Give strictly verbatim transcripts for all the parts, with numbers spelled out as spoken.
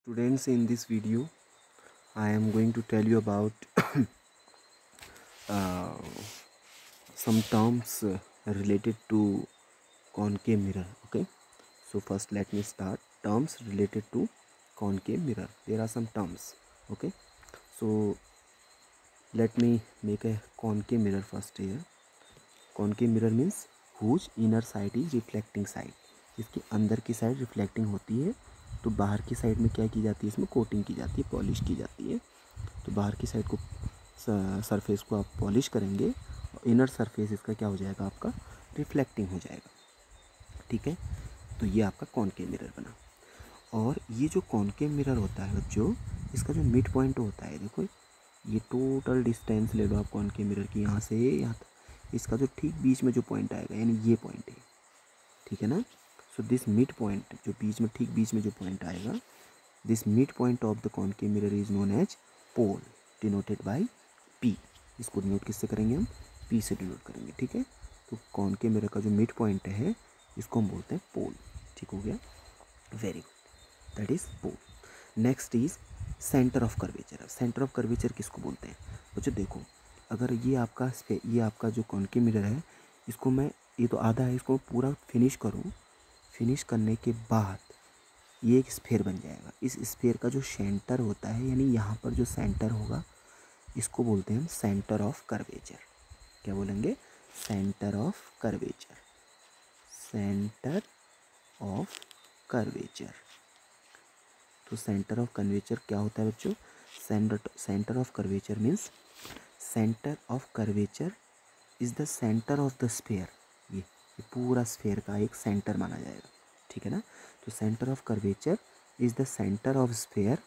Students, in this video I am going to tell you about uh, some terms uh, related to concave mirror. Okay, so first let me start terms related to concave mirror. There are some terms. Okay, so let me make a concave mirror first here. Concave mirror means whose inner side is reflecting side. इसकी अंदर की side reflecting होती है, तो बाहर की side में क्या की जाती है, इसमें कोटिंग की जाती है, पॉलिश की जाती है। तो बाहर की साइड को सरफेस को आप पॉलिश करेंगे और इनर सरफेस इसका क्या हो जाएगा, आपका रिफ्लेक्टिंग हो जाएगा। ठीक है, तो ये आपका कॉनकेव मिरर बना। और ये जो कॉनकेव मिरर होता है बच्चों, इसका जो मिड पॉइंट होता है, देखो ये टोटल डिस्टेंस ले लो आप कॉनकेव मिरर की, यहाँ से यहाँ तक, इसका जो ठीक बीच में जो पॉइंट आएगा, यानी ये पॉइंट है, ठीक है ना। सो दिस मिड पॉइंट, जो बीच में ठीक बीच में जो पॉइंट आएगा, this mid point of the concave mirror is known as pole, denoted by P. इसको डिनोट किससे करेंगे, हम पी से डिनोट करेंगे। ठीक है, तो कॉनकेव मिरर का जो मिड पॉइंट है इसको हम बोलते हैं पोल। ठीक हो गया, very good, that is pole. Next is centre of curvature. Centre of curvature किसको बोलते हैं बच्चों, देखो अगर ये आपका ये आपका जो कॉनकेव मिरर है, इसको मैं, ये तो आधा है, इसको पूरा फिनिश करूँ, फिनिश करने के बाद ये एक स्फेयर बन जाएगा। इस स्फेयर का जो सेंटर होता है, यानी यहाँ पर जो सेंटर होगा, इसको बोलते हैं हम सेंटर ऑफ कर्वेचर। क्या बोलेंगे, centre of curvature, centre of curvature. तो सेंटर ऑफ कर्वेचर क्या होता है बच्चों, centre centre of curvature means centre of curvature is the centre of the sphere. ये ये पूरा स्फेयर का एक सेंटर माना जाएगा। ठीक है ना, तो centre of curvature is the centre of sphere.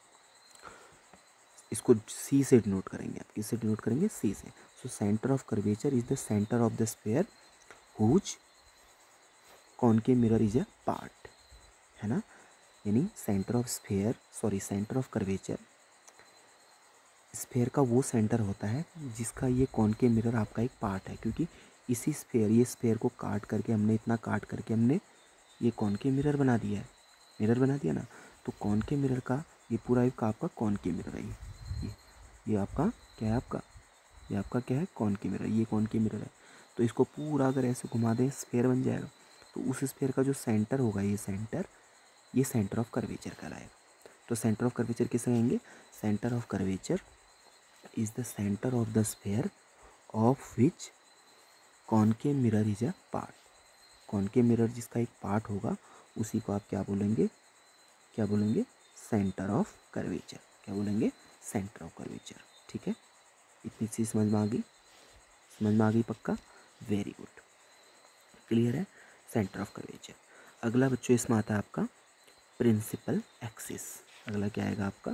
इसको सी से डिनोट करेंगे, आप किससे डिनोट करेंगे, सी से। So centre of curvature is the centre of the sphere whose concave mirror is a part, है ना। यानी centre of sphere, sorry centre of curvature, sphere का वो सेंटर होता है जिसका ये कॉनकेव मिरर आपका एक पार्ट है, क्योंकि इसी स्फेयर, ये स्फेयर को काट करके हमने, इतना काट करके हमने ये कॉनकेव मिरर बना दिया है, मिरर बना दिया ना। तो कॉनकेव मिरर का ये पूरा एक आपका कॉनकेव मिरर है। ये ये आपका क्या है, आपका ये आपका क्या है, कॉनकेव मिरर, ये कॉनकेव मिरर है। तो इसको पूरा अगर ऐसे घुमा दें, स्फेयर बन जाएगा। तो उस स्फेयर का जो सेंटर होगा, ये सेंटर, ये सेंटर ऑफ कर्वेचर कहलाएगा। तो सेंटर ऑफ कर्वेचर किसे कहेंगे, centre of curvature is the centre of the sphere of which concave mirror is a part. Concave mirror जिसका एक पार्ट होगा, उसी को आप क्या बोलेंगे, क्या बोलेंगे, सेंटर ऑफ कर्वेचर। क्या बोलेंगे, सेंटर ऑफ कर्वेचर। ठीक है, इतनी चीज समझ में आ गई, समझ में आ गई पक्का, वेरी गुड, क्लियर है, सेंटर ऑफ कर्वेचर। अगला बच्चों इसमें आता है आपका प्रिंसिपल एक्सिस। अगला क्या आएगा आपका,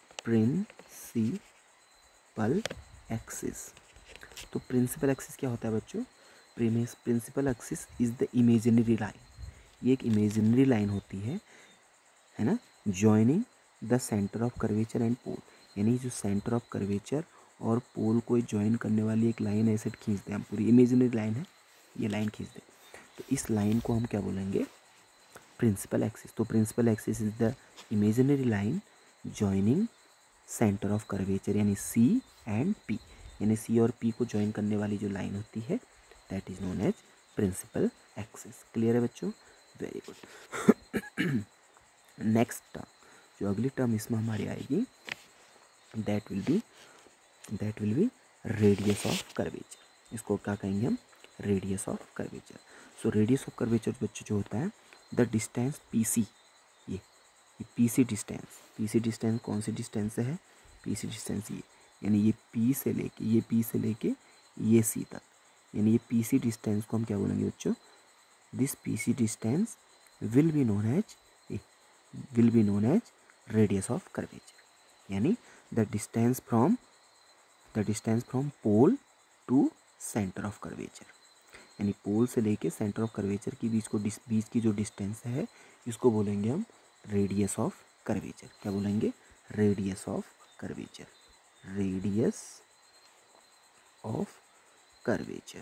प्रिंसिपल एक्सिस। तो प्रिंसिपल एक्सिस क्या होता है बच्चों, principal axis is the imaginary line. ये एक इमेजिनरी लाइन होती है, है ना, joining the centre of curvature and pole. यानी जो सेंटर ऑफ कर्वेचर और पोल को ज्वाइन करने वाली एक लाइन ऐसे खींच दें हम, पूरी इमेजिनरी लाइन है, ये लाइन खींच दें, तो इस लाइन को हम क्या बोलेंगे, प्रिंसिपल एक्सिस। तो principal axis is the imaginary line joining centre of curvature, यानी सी एंड पी, यानी सी और पी को ज्वाइन करने वाली जो लाइन होती है, that is known as principal axis. Clear है बच्चों, वेरी गुड। नेक्स्ट टर्म, जो अगली टर्म इसमें हमारी आएगी, that will be that will be radius of curvature. इसको क्या कहेंगे हम, radius of curvature. So radius of curvature बच्चों जो होता है, द डिस्टेंस पी सी, ये P C distance, P C distance कौन सी डिस्टेंस से है, पी सी डिस्टेंस ये, यानी ये पी से लेके, ये पी से लेके ये सी तक, यानी ये पी सी डिस्टेंस को हम क्या बोलेंगे बच्चों, this P C distance will be known as will be known as radius of curvature. यानी the distance from the distance from pole to centre of curvature, यानी पोल से लेके सेंटर ऑफ कर्वेचर के बीच को बीच की जो डिस्टेंस है, इसको बोलेंगे हम रेडियस ऑफ कर्वेचर। क्या बोलेंगे, radius of curvature, radius of curvature,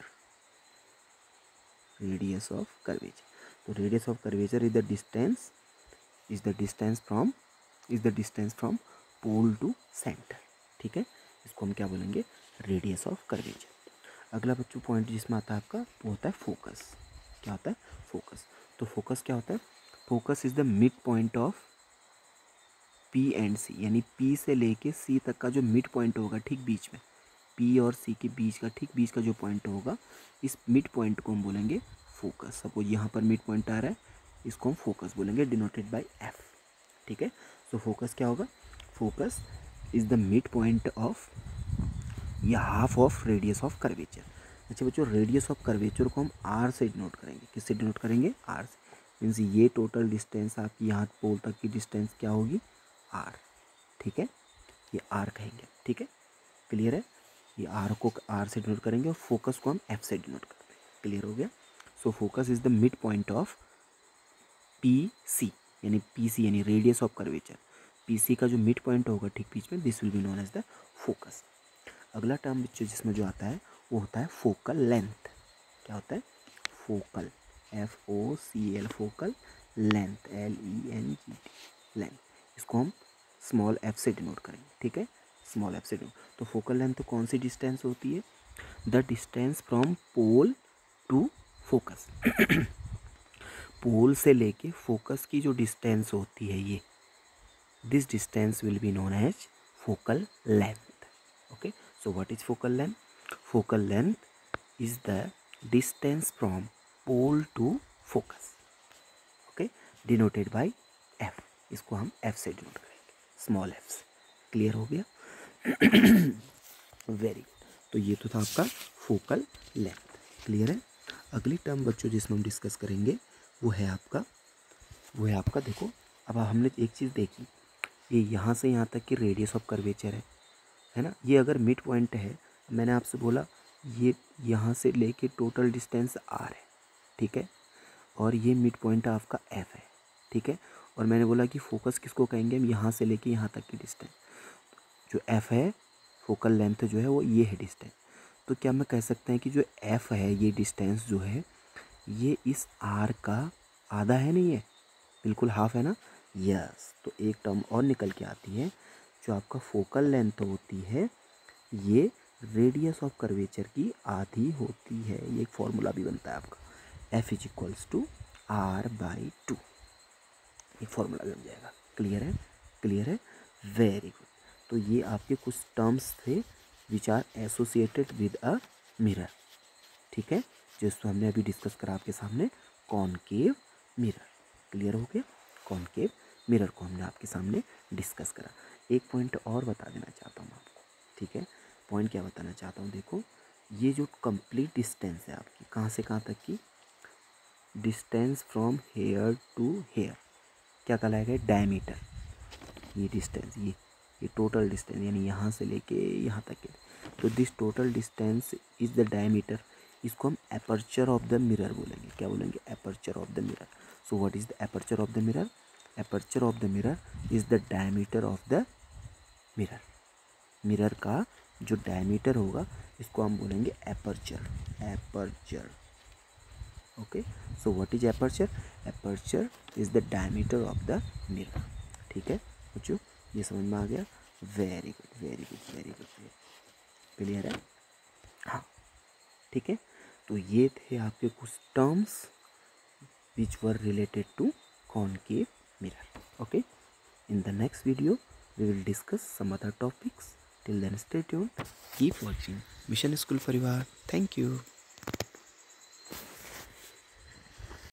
radius of curvature. तो radius of curvature is the distance is the distance from is the distance from pole to centre, ठीक है, इसको हम क्या बोलेंगे, रेडियस ऑफ कर्वेचर। अगला बच्चों पॉइंट जिसमें आता है आपका वो होता है फोकस। क्या होता है, फोकस। तो फोकस क्या होता है, focus is the mid point of P and C, यानी पी से लेके सी तक का जो मिड पॉइंट होगा ठीक बीच में, पी और सी के बीच का ठीक बीच का जो पॉइंट होगा, इस मिड पॉइंट को हम बोलेंगे फोकस। सपोज यहाँ पर मिड पॉइंट आ रहा है, इसको हम फोकस बोलेंगे, डिनोटेड बाय एफ, ठीक है। सो फोकस क्या होगा, focus is the mid point of या half of radius of curvature. अच्छा बच्चों, रेडियस ऑफ कर्वेचर को हम आर से डिनोट करेंगे। किससे डिनोट करेंगे, आर से। मीन्स ये टोटल डिस्टेंस आपकी यहाँ पोल तक की डिस्टेंस क्या होगी, आर, ठीक है, ये आर कहेंगे, ठीक है, क्लियर है। ये आर को आर से डिनोट करेंगे और फोकस को हम एफ से डिनोट करते हैं, क्लियर हो गया। So focus is the mid point of P C, यानी पी सी यानी radius of curvature, P C का जो मिड पॉइंट होगा ठीक बीच में, this will be known as the focus. अगला टर्म बच्चों जिसमें जो आता है वो होता है फोकल लेंथ। क्या होता है, focal, F O C L, focal length, L E N G T, length. इसको हम स्मॉल एफ से डिनोट करेंगे, ठीक है, स्मॉल एफ से डिनोट। तो फोकल लेंथ तो कौन सी डिस्टेंस होती है, the distance from pole to focus. Pole से लेके फोकस की जो डिस्टेंस होती है ये, this distance will be known as focal length, okay. So what is focal length? Focal length is the distance from pole to focus, okay, denoted by f। इसको हम f से डिनोट करेंगे, small f से, clear हो गया। Very good. तो ये तो था आपका फोकल लेंथ, क्लियर है। अगली टर्म बच्चों जिसमें हम डिस्कस करेंगे वो है आपका वो है आपका देखो, अब हमने एक चीज़ देखी, ये यहाँ से यहाँ तक की रेडियस ऑफ कर्वेचर है है ना। ये अगर मिड पॉइंट है, मैंने आपसे बोला ये यहाँ से लेके टोटल डिस्टेंस आर है, ठीक है, और ये मिड पॉइंट आपका एफ है, ठीक है। और मैंने बोला कि फोकस किसको कहेंगे हम, यहाँ से लेके यहाँ तक की डिस्टेंस, जो एफ है, फोकल लेंथ जो है वो ये है डिस्टेंस। तो क्या मैं कह सकते हैं कि जो एफ है, ये डिस्टेंस जो है ये इस आर का आधा है, नहीं है, बिल्कुल हाफ है ना, यस। तो एक टर्म और निकल के आती है, जो आपका फोकल लेंथ होती है ये रेडियस ऑफ कर्वेचर की आधी होती है। ये एक फॉर्मूला भी बनता है आपका, F is equals to R by two, एक फॉर्मूला बन जाएगा, क्लियर है, क्लियर है, वेरी गुड। तो ये आपके कुछ टर्म्स थे which are associated with a mirror, ठीक है, जिसको हमने अभी डिस्कस करा आपके सामने, कॉनकेव मिरर, क्लियर हो गया। कॉनकेव मिरर को हमने आपके सामने डिस्कस करा। एक पॉइंट और बता देना चाहता हूँ आपको, ठीक है, पॉइंट क्या बताना चाहता हूँ, देखो ये जो कंप्लीट डिस्टेंस है आपकी, कहाँ से कहाँ तक की, distance from here to here, क्या कहलाएगा, डायमीटर। ये डिस्टेंस, ये ये टोटल डिस्टेंस, यानी यहाँ से लेके यहाँ तक के, तो this total distance is the diameter. इसको हम एपर्चर ऑफ द मिरर बोलेंगे, क्या बोलेंगे, aperture of the mirror. So what is the aperture of the mirror, aperture of the mirror is the diameter of the mirror. Mirror का जो diameter होगा इसको हम बोलेंगे aperture, aperture, okay. So what is aperture, aperture is the diameter of the mirror, ठीक है बच्चों, ये समझ में आ गया, very good, very good, very good, clear है, हाँ, ठीक है। तो ये थे आपके कुछ terms which were related to concave mirror, okay. In the next video, we will discuss some other topics. Till then, stay tuned. Keep watching Mission School Parivar. Thank you.